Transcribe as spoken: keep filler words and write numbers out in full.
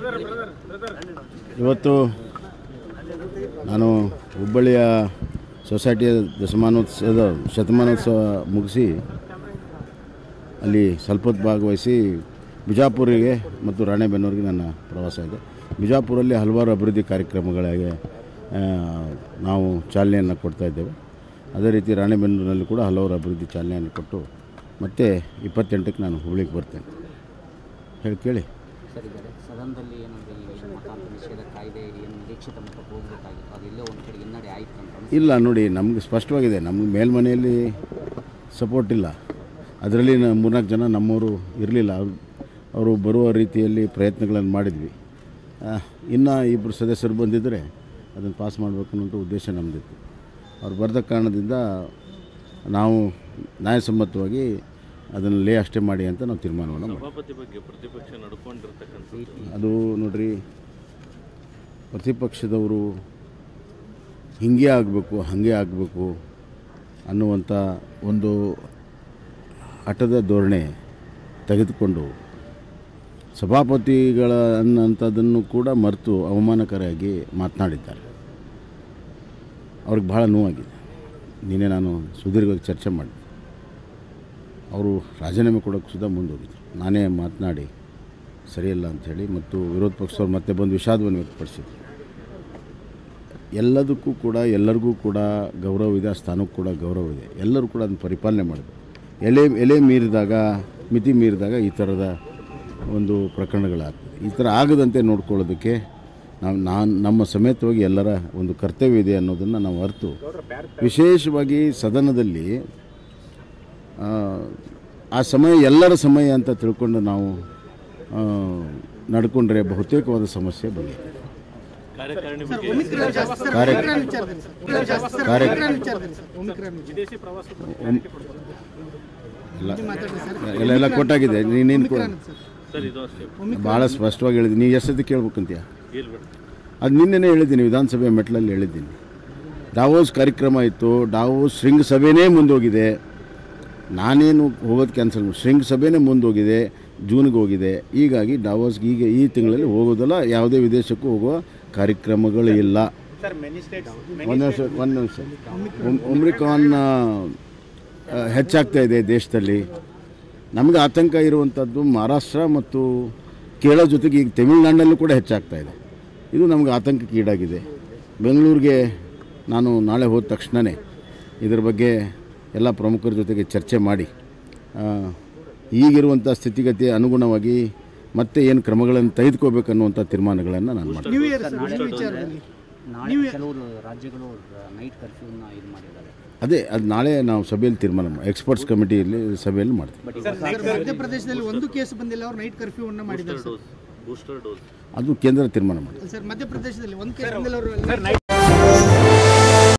ಇವತ್ತು ನಾನು ಹುಬ್ಬಳ್ಳಿಯ ಸೊಸೈಟಿಯ ದಶಮಾನೋತ್ಸವದ ಶತಮಾನೋತ್ಸವ ಮುಗಿಸಿ ಅಲ್ಲಿ ಸ್ವಲ್ಪ ಹೊತ್ತು ಭಾಗವಹಿಸಿ ಬಿಜಾಪುರಿಗೆ ಮತ್ತು ರಾಣೆಬೆನ್ನೂರಿಗೆ ನನ್ನ ಪ್ರವಾಸ ಇದೆ. ಬಿಜಾಪುರಲ್ಲಿ ಹಲವಾರು ಅಭಿವೃದ್ಧಿ ಕಾರ್ಯಕ್ರಮಗಳಿಗೆ ನಾವು ಚಾಲನೆಯನ್ನು ಕೊಡ್ತಾ ಇದ್ದೇವೆ. ಅದೇ ರೀತಿ ರಾಣೆಬೆನ್ನೂರಿನಲ್ಲಿ ಕೂಡ ಹಲವಾರು ಅಭಿವೃದ್ಧಿ ಚಾಲನೆಯನ್ನು ಕೊಟ್ಟು ಮತ್ತೆ ಇಪ್ಪತ್ತೆಂಟಕ್ಕೆ ನಾನು ಹುಬ್ಬಳ್ಳಿಗೆ ಬರ್ತೇನೆ. ಹೇಳಿ ಕೇಳಿ ಸದನದಲ್ಲಿ ಏನಂದರೆ ಮತಾಂತರ ನಿಷೇಧ ಕಾಯ್ದೆ ಏನು ನಿರೀಕ್ಷಿತ ಮಟ್ಟಕ್ಕೆ ಹೋಗಬೇಕಾಗಿತ್ತು, ಅದೆಲ್ಲೋ ಒಂದು ಕಡೆ ಹಿನ್ನಡೆ ಆಯಿತು ಅಂತ ಇಲ್ಲ. ನೋಡಿ, ನಮಗೆ ಸ್ಪಷ್ಟವಾಗಿದೆ, ನಮಗೆ ಮೇಲ್ಮನೆಯಲ್ಲಿ ಸಪೋರ್ಟ್ ಇಲ್ಲ. ಅದರಲ್ಲಿ ಮೂರ್ನಾಲ್ಕು ಜನ ನಮ್ಮವರು ಇರಲಿಲ್ಲ. ಅವರು ಅವರು ಬರುವ ರೀತಿಯಲ್ಲಿ ಪ್ರಯತ್ನಗಳನ್ನು ಮಾಡಿದ್ವಿ. ಇನ್ನು ಇಬ್ಬರು ಸದಸ್ಯರು ಬಂದಿದ್ದರೆ ಅದನ್ನು ಪಾಸ್ ಮಾಡಬೇಕು ಅನ್ನೋಂಥ ಉದ್ದೇಶ ನಮ್ಮದಿತ್ತು. ಅವ್ರು ಬರೆದ ಕಾರಣದಿಂದ ನಾವು ನ್ಯಾಯಸಮ್ಮತವಾಗಿ ಅದನ್ನು ಲೇ ಅಷ್ಟೇ ಮಾಡಿ ಅಂತ ನಾವು ತೀರ್ಮಾನವನ್ನು ಸಭಾಪತಿ ಬಗ್ಗೆ ಪ್ರತಿಪಕ್ಷ ನಡ್ಕೊಂಡಿರ್ತಕ್ಕಂಥದ್ದು ಅದು ನೋಡ್ರಿ, ಪ್ರತಿಪಕ್ಷದವರು ಹಿಂಗೆ ಆಗಬೇಕು ಹಾಗೆ ಆಗಬೇಕು ಅನ್ನುವಂಥ ಒಂದು ಹಠದ ಧೋರಣೆ ತೆಗೆದುಕೊಂಡು ಸಭಾಪತಿಗಳ ಅನ್ನೋಂಥದ್ದನ್ನು ಕೂಡ ಮರೆತು ಅವಮಾನಕರಾಗಿ ಮಾತನಾಡಿದ್ದಾರೆ. ಅವ್ರಿಗೆ ಭಾಳ ನೋವಾಗಿದೆ. ನಿನ್ನೆ ನಾನು ಸುದೀರ್ಘವಾಗಿ ಚರ್ಚೆ ಮಾಡಿದೆ. ಅವರು ರಾಜೀನಾಮೆ ಕೊಡೋಕ್ಕೆ ಸುಧಾ ಮುಂದೋಗಿದ್ರು. ನಾನೇ ಮಾತನಾಡಿ ಸರಿಯಲ್ಲ ಅಂಥೇಳಿ ಮತ್ತು ವಿರೋಧ ಪಕ್ಷದವ್ರು ಮತ್ತೆ ಬಂದು ವಿಷಾದವನ್ನು ವ್ಯಕ್ತಪಡಿಸಿದ್ರು. ಎಲ್ಲದಕ್ಕೂ ಕೂಡ ಎಲ್ಲರಿಗೂ ಕೂಡ ಗೌರವ ಇದೆ, ಆ ಸ್ಥಾನಕ್ಕೂ ಕೂಡ ಗೌರವ ಇದೆ. ಎಲ್ಲರೂ ಕೂಡ ಅದನ್ನು ಪರಿಪಾಲನೆ ಮಾಡಿದ್ರು. ಎಲೆ ಎಲೆ ಮೀರಿದಾಗ, ಮಿತಿ ಮೀರಿದಾಗ ಈ ಥರದ ಒಂದು ಪ್ರಕರಣಗಳಾಗ್ತದೆ. ಈ ಥರ ಆಗದಂತೆ ನೋಡ್ಕೊಳ್ಳೋದಕ್ಕೆ ನಾವು ನಾನು ನಮ್ಮ ಸಮೇತವಾಗಿ ಎಲ್ಲರ ಒಂದು ಕರ್ತವ್ಯ ಇದೆ ಅನ್ನೋದನ್ನು ನಾವು ಅರಿತು, ವಿಶೇಷವಾಗಿ ಸದನದಲ್ಲಿ ಆ ಸಮಯ ಎಲ್ಲರ ಸಮಯ ಅಂತ ತಿಳ್ಕೊಂಡು ನಾವು ನಡ್ಕೊಂಡ್ರೆ ಬಹುತೇಕವಾದ ಸಮಸ್ಯೆ ಬಗೆಹರಿಯುತ್ತೆ. ಎಲ್ಲ ಎಲ್ಲ ಕೊಟ್ಟಾಗಿದೆ. ನೀನೇನು ಭಾಳ ಸ್ಪಷ್ಟವಾಗಿ ಹೇಳಿದ್ದೀನಿ. ನೀವು ಎಷ್ಟು ಕೇಳ್ಬೇಕಂತೀಯ? ಅದು ನಿನ್ನೆನೇ ಹೇಳಿದ್ದೀನಿ, ವಿಧಾನಸಭೆ ಮೆಟ್ಲಲ್ಲಿ ಹೇಳಿದ್ದೀನಿ. ಡಾವೋಸ್ ಕಾರ್ಯಕ್ರಮ ಇತ್ತು, ಡಾವೋಸ್ ಶೃಂಗಸಭೆನೇ ಮುಂದೋಗಿದೆ. ನಾನೇನು ಹೋಗೋದು ಕ್ಯಾನ್ಸಲ್ ಮಾಡಿ, ಶೃಂಗಸಭೆನೇ ಮುಂದೋಗಿದೆ, ಜೂನ್ಗೆ ಹೋಗಿದೆ. ಹೀಗಾಗಿ ಡಾವೋಸ್ಗೆ ಈಗ ಈ ತಿಂಗಳಲ್ಲಿ ಹೋಗೋದಲ್ಲ, ಯಾವುದೇ ವಿದೇಶಕ್ಕೂ ಹೋಗುವ ಕಾರ್ಯಕ್ರಮಗಳು ಇಲ್ಲ. ಒಂದು ನಿಮಿಷ ಒಂದು ನಿಮಿಷ ಒಮ್ರಿಕಾನ್ ಹೆಚ್ಚಾಗ್ತಾ ಇದೆ ದೇಶದಲ್ಲಿ. ನಮಗೆ ಆತಂಕ ಇರುವಂಥದ್ದು ಮಹಾರಾಷ್ಟ್ರ ಮತ್ತು ಕೇರಳ ಜೊತೆಗೆ ಈಗ ತಮಿಳುನಾಡಿನಲ್ಲೂ ಕೂಡ ಹೆಚ್ಚಾಗ್ತಾ ಇದೆ. ಇದು ನಮಗೆ ಆತಂಕಕ್ಕೆ ಈಡಾಗಿದೆ. ಬೆಂಗಳೂರಿಗೆ ನಾನು ನಾಳೆ ಹೋದ ತಕ್ಷಣವೇ ಇದರ ಬಗ್ಗೆ ಎಲ್ಲ ಪ್ರಮುಖರ ಜೊತೆಗೆ ಚರ್ಚೆ ಮಾಡಿ ಈಗಿರುವಂಥ ಸ್ಥಿತಿಗತಿಯ ಅನುಗುಣವಾಗಿ ಮತ್ತೆ ಏನು ಕ್ರಮಗಳನ್ನು ತೆಗೆದುಕೋಬೇಕನ್ನುವಂಥ ತೀರ್ಮಾನಗಳನ್ನು ನಾನು ಮಾಡ್ತೀನಿ. ಕೆಲವರು ರಾಜ್ಯಗಳು ನೈಟ್ ಕರ್ಫ್ಯೂನ ಇದು ಮಾಡಿದ್ದಾರೆ. ಅದೇ ಅದು ನಾಳೆ ನಾವು ಸಭೆಯಲ್ಲಿ ತೀರ್ಮಾನ ಮಾಡಿ, ಎಕ್ಸ್ಪರ್ಟ್ಸ್ ಕಮಿಟಿಯಲ್ಲಿ ಸಭೆಯಲ್ಲಿ ಮಾಡ್ತೀವಿ. ಮಧ್ಯಪ್ರದೇಶದಲ್ಲಿ ಒಂದು ಕೇಸ್ ಬಂದಿಲ್ಲ, ಅವರು ನೈಟ್ ಕರ್ಫ್ಯೂವನ್ನು ಮಾಡಿದ್ದಾರೆ. ಅದು ಕೇಂದ್ರ ತೀರ್ಮಾನ ಮಾಡಿ. ಸರ್, ಮಧ್ಯಪ್ರದೇಶದಲ್ಲಿ ಒಂದು ಕೇಸ್ ಬಂದಿಲ್ಲ ಅವರು